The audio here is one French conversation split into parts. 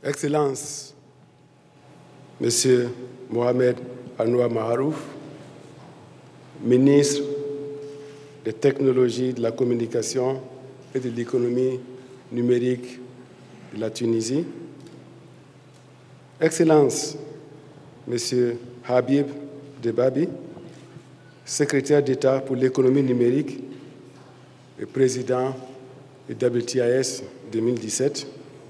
Excellences, Monsieur Mohamed Anouar Maharouf, ministre des Technologies, de la Communication et de l'Économie numérique de la Tunisie. Excellences, Monsieur Habib Debabi, secrétaire d'État pour l'économie numérique et président du WTIS 2017.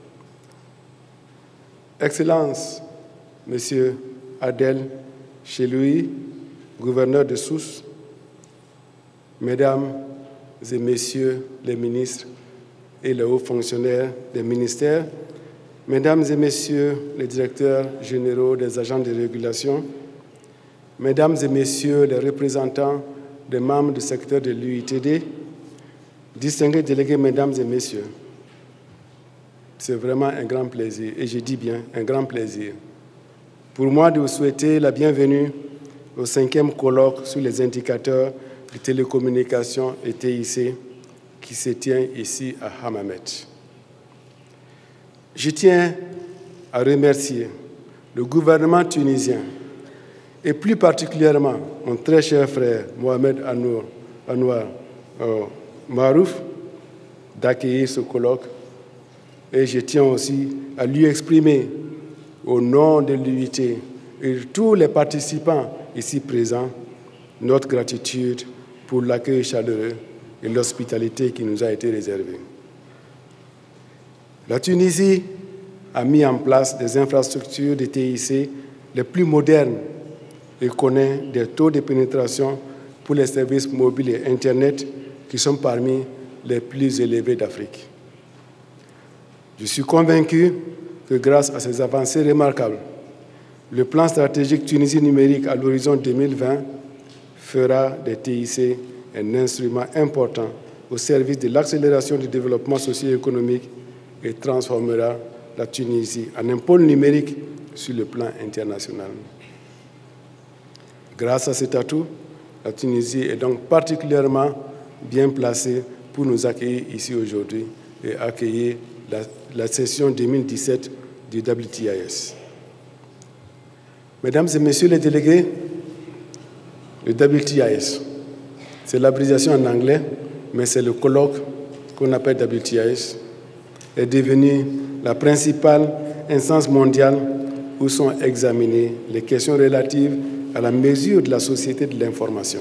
Excellences, Monsieur Adel Cheloui, gouverneur de Sousse, Mesdames et Messieurs les ministres et les hauts fonctionnaires des ministères, Mesdames et Messieurs les directeurs généraux des agents de régulation, Mesdames et Messieurs les représentants des membres du secteur de l'UITD, distingués délégués, Mesdames et Messieurs, c'est vraiment un grand plaisir, et je dis bien un grand plaisir, pour moi de vous souhaiter la bienvenue au 5e colloque sur les indicateurs de télécommunications et TIC qui se tient ici à Hammamet. Je tiens à remercier le gouvernement tunisien et plus particulièrement mon très cher frère Mohamed Anouar Maharouf d'accueillir ce colloque. Et je tiens aussi à lui exprimer, au nom de l'UIT et de tous les participants ici présents, notre gratitude pour l'accueil chaleureux et l'hospitalité qui nous a été réservée. La Tunisie a mis en place des infrastructures de TIC les plus modernes et connaît des taux de pénétration pour les services mobiles et Internet qui sont parmi les plus élevés d'Afrique. Je suis convaincu que grâce à ces avancées remarquables, le plan stratégique Tunisie numérique à l'horizon 2020 fera des TIC un instrument important au service de l'accélération du développement socio-économique et transformera la Tunisie en un pôle numérique sur le plan international. Grâce à cet atout, la Tunisie est donc particulièrement bien placée pour nous accueillir ici aujourd'hui et accueillir la session 2017 du WTIS. Mesdames et Messieurs les délégués, le WTIS, c'est l'abréviation en anglais, mais c'est le colloque qu'on appelle WTIS, est devenu la principale instance mondiale où sont examinées les questions relatives à la mesure de la société de l'information.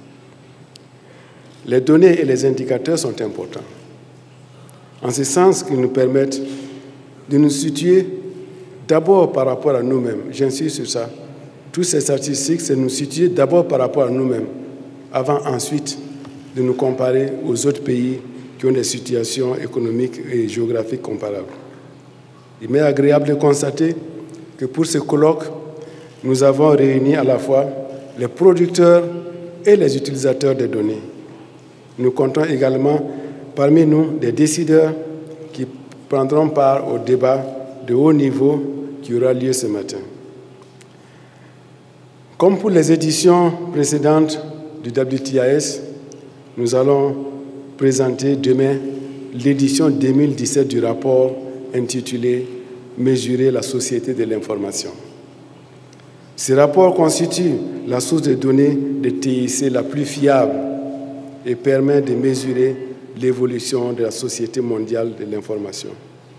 Les données et les indicateurs sont importants, en ce sens qu'ils nous permettent de nous situer d'abord par rapport à nous-mêmes. J'insiste sur ça. Toutes ces statistiques, c'est nous situer d'abord par rapport à nous-mêmes, avant ensuite de nous comparer aux autres pays qui ont des situations économiques et géographiques comparables. Il m'est agréable de constater que pour ce colloque, nous avons réuni à la fois les producteurs et les utilisateurs des données. Nous comptons également parmi nous des décideurs qui prendront part au débat de haut niveau qui aura lieu ce matin. Comme pour les éditions précédentes du WTIS, nous allons présenter demain l'édition 2017 du rapport intitulé « Mesurer la société de l'information ». Ce rapport constitue la source de données de TIC la plus fiable et permet de mesurer l'évolution de la société mondiale de l'information.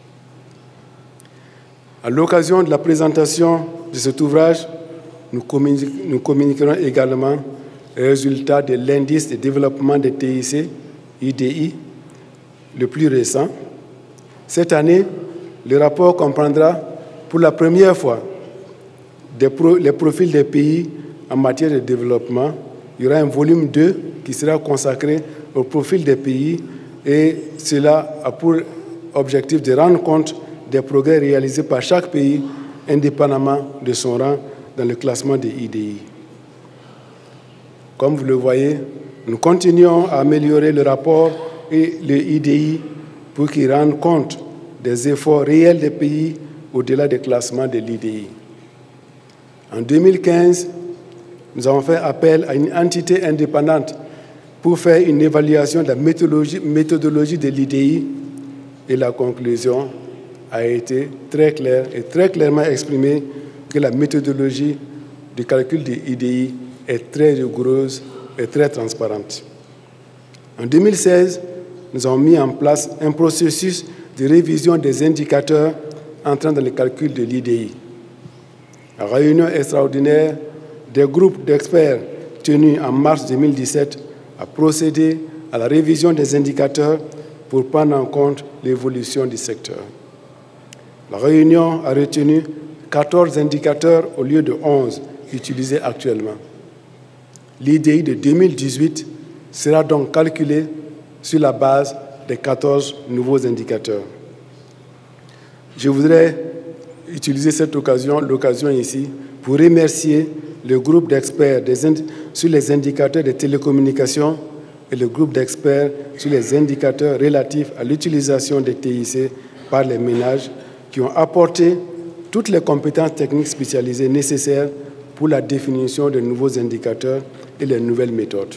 À l'occasion de la présentation de cet ouvrage, nous communiquerons également les résultats de l'indice de développement des TIC, IDI, le plus récent. Cette année, le rapport comprendra pour la première fois les profils des pays en matière de développement. Il y aura un volume 2 qui sera consacré au profil des pays et cela a pour objectif de rendre compte des progrès réalisés par chaque pays indépendamment de son rang dans le classement des IDI. Comme vous le voyez, nous continuons à améliorer le rapport et le IDI pour qu'ils rendent compte des efforts réels des pays au-delà des classements de l'IDI. En 2015, nous avons fait appel à une entité indépendante pour faire une évaluation de la méthodologie de l'IDI et la conclusion a été très clair et très clairement exprimé que la méthodologie de calcul de l'IDI est très rigoureuse et très transparente. En 2016, nous avons mis en place un processus de révision des indicateurs entrant dans le calcul de l'IDI. La réunion extraordinaire des groupes d'experts tenue en mars 2017 a procédé à la révision des indicateurs pour prendre en compte l'évolution du secteur. La réunion a retenu 14 indicateurs au lieu de 11 utilisés actuellement. L'IDI de 2018 sera donc calculé sur la base des 14 nouveaux indicateurs. Je voudrais utiliser l'occasion ici, pour remercier le groupe d'experts sur les indicateurs des télécommunications et le groupe d'experts sur les indicateurs relatifs à l'utilisation des TIC par les ménages qui ont apporté toutes les compétences techniques spécialisées nécessaires pour la définition de nouveaux indicateurs et les nouvelles méthodes.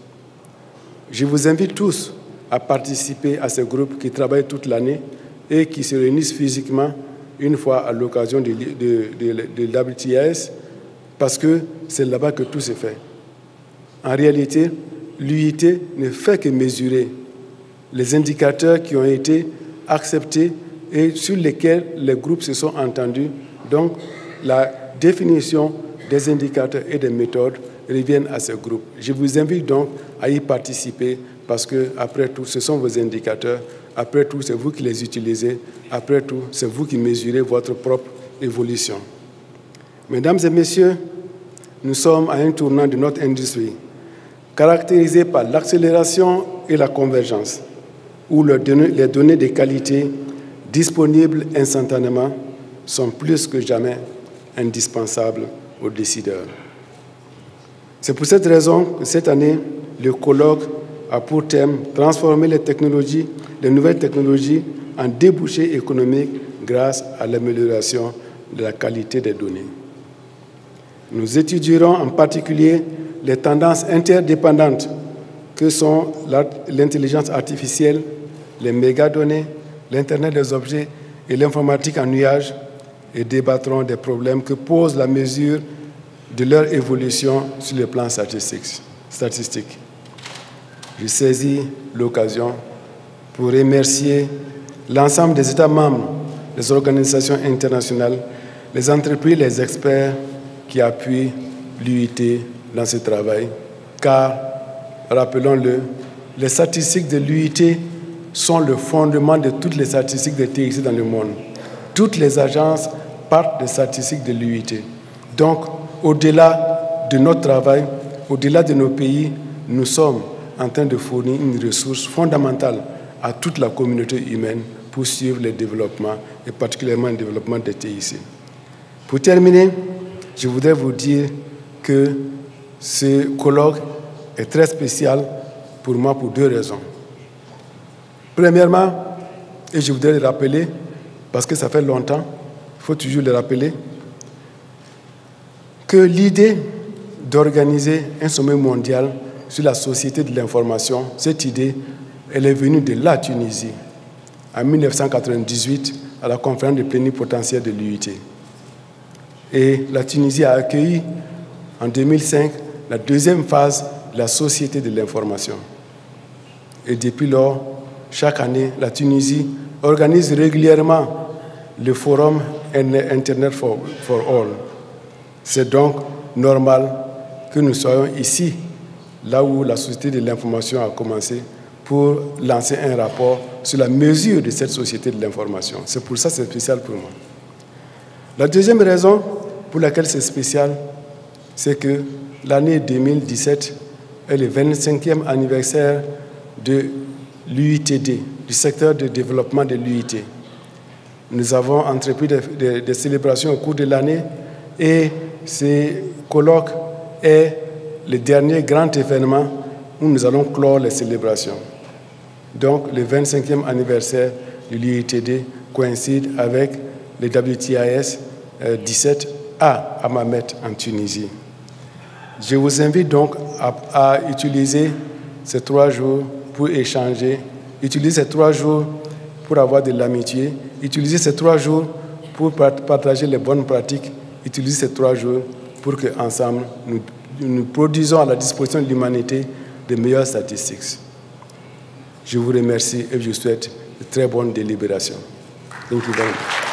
Je vous invite tous à participer à ce groupe qui travaille toute l'année et qui se réunissent physiquement une fois à l'occasion de l'WTS, parce que c'est là-bas que tout se fait. En réalité, l'UIT ne fait que mesurer les indicateurs qui ont été acceptés et sur lesquels les groupes se sont entendus. Donc, la définition des indicateurs et des méthodes reviennent à ce groupe. Je vous invite donc à y participer parce que, après tout, ce sont vos indicateurs. Après tout, c'est vous qui les utilisez. Après tout, c'est vous qui mesurez votre propre évolution. Mesdames et messieurs, nous sommes à un tournant de notre industrie, caractérisé par l'accélération et la convergence, où les données de qualité disponibles instantanément sont plus que jamais indispensables aux décideurs. C'est pour cette raison que cette année, le colloque a pour thème « Transformer les nouvelles technologies en débouchés économiques grâce à l'amélioration de la qualité des données ». Nous étudierons en particulier les tendances interdépendantes que sont l'intelligence artificielle, les mégadonnées, l'Internet des objets et l'informatique en nuage et débattrons des problèmes que pose la mesure de leur évolution sur le plan statistique. Je saisis l'occasion pour remercier l'ensemble des États membres, les organisations internationales, les entreprises, les experts qui appuient l'UIT dans ce travail, car, rappelons-le, les statistiques de l'UIT sont le fondement de toutes les statistiques de TIC dans le monde. Toutes les agences partent des statistiques de l'UIT. Donc, au-delà de notre travail, au-delà de nos pays, nous sommes en train de fournir une ressource fondamentale à toute la communauté humaine pour suivre le développement, et particulièrement le développement des TIC. Pour terminer, je voudrais vous dire que ce colloque est très spécial pour moi pour deux raisons. Premièrement, et je voudrais le rappeler, parce que ça fait longtemps, il faut toujours le rappeler, que l'idée d'organiser un sommet mondial sur la société de l'information, cette idée, elle est venue de la Tunisie, en 1998, à la conférence des plénipotentiaires de l'UIT. Et la Tunisie a accueilli, en 2005, la deuxième phase de la société de l'information. Et depuis lors, chaque année, la Tunisie organise régulièrement le forum Internet for All. C'est donc normal que nous soyons ici, là où la société de l'information a commencé, pour lancer un rapport sur la mesure de cette société de l'information. C'est pour ça que c'est spécial pour moi. La deuxième raison pour laquelle c'est spécial, c'est que l'année 2017 est le 25e anniversaire de l'UITD, du secteur de développement de l'UIT. Nous avons entrepris des célébrations au cours de l'année et ce colloque est le dernier grand événement où nous allons clore les célébrations. Donc, le 25e anniversaire de l'UITD coïncide avec le WTIS 17 à Hammamet en Tunisie. Je vous invite donc à utiliser ces 3 jours pour échanger, utiliser ces 3 jours pour avoir de l'amitié. Utilisez ces 3 jours pour partager les bonnes pratiques. Utilisez ces 3 jours pour qu'ensemble, nous produisons à la disposition de l'humanité de meilleures statistiques. Je vous remercie et je vous souhaite de très bonnes délibérations. Thank you very much.